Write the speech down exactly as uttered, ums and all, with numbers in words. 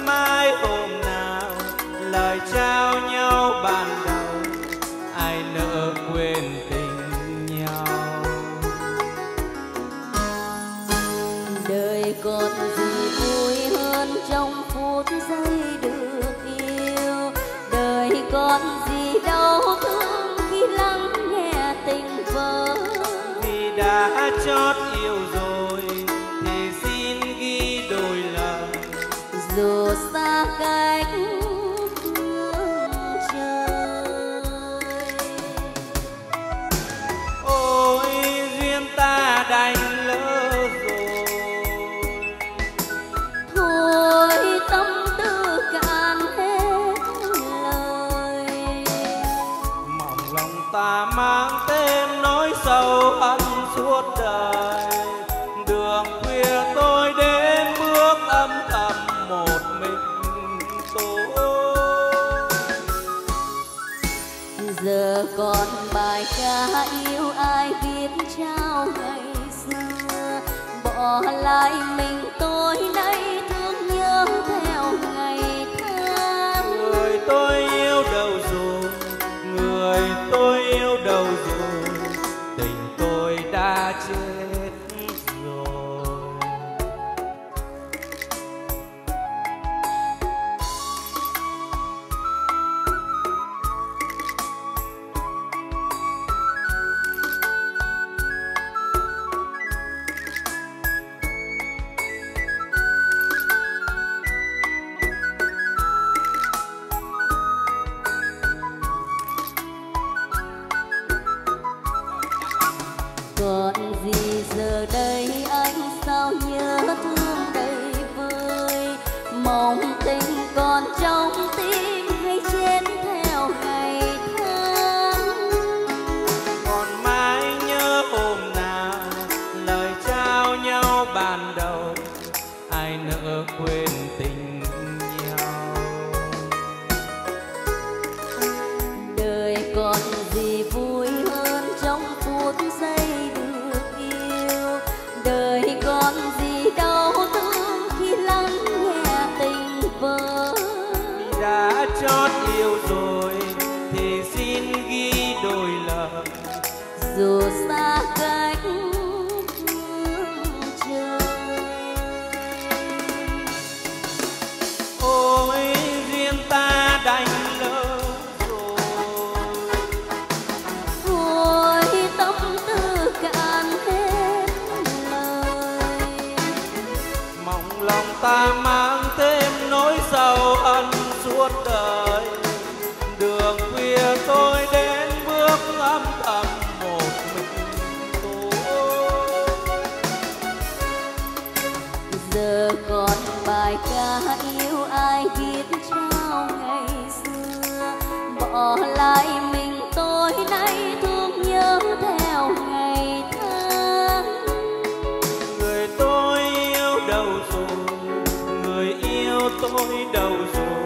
mãi hôm nào lời trao nhau ban đầu, ai nỡ quên tình nhau. Đời còn gì vui hơn trong phút giây được yêu, đời còn gì đau thương khi lắng nghe tình vỡ. Vì đã chót yêu rồi thì xin ghi đôi lời, dù xa cách phương trời. ôi duyên ta đành lỡ rồi, Thôi tâm tư cạn hết lời, mỏng lòng ta mang tên nỗi sầu ân suốt đời. Đường khuya tôi đến bước âm thầm một mình tôi. giờ còn bài ca yêu ai viết trao ngày xưa, bỏ lại mình tôi nay thương nhớ theo ngày tháng. Người tôi yêu đâu rồi, người tôi yêu đâu rồi, tình tôi đã chết rồi. Còn gì giờ đây anh sao nhớ thương đầy vơi, mong tình còn trong tim hay chết theo ngày tháng. Còn mãi nhớ hôm nào lời trao nhau ban đầu, ai nỡ quên tình nhau. Đời còn gì vui hơn trong phút giây được yêu, đời còn gì đau thương khi lắng nghe tình vỡ. Vì đã chót yêu rồi thì xin ghi đôi lời, dù xa cách phương trời. ôi duyên ta đành lỡ rồi, Thôi tâm tư cạn hết lời, mong lòng ta mang thêm nỗi sầu ân suốt đời. Đường khuya tôi đến bước âm thầm một mình tôi. giờ còn bài ca yêu ai viết trao ngày xưa, bỏ lại mình tôi nay thương nhớ theo ngày tháng. Người tôi yêu đâu rồi, người yêu tôi đâu rồi,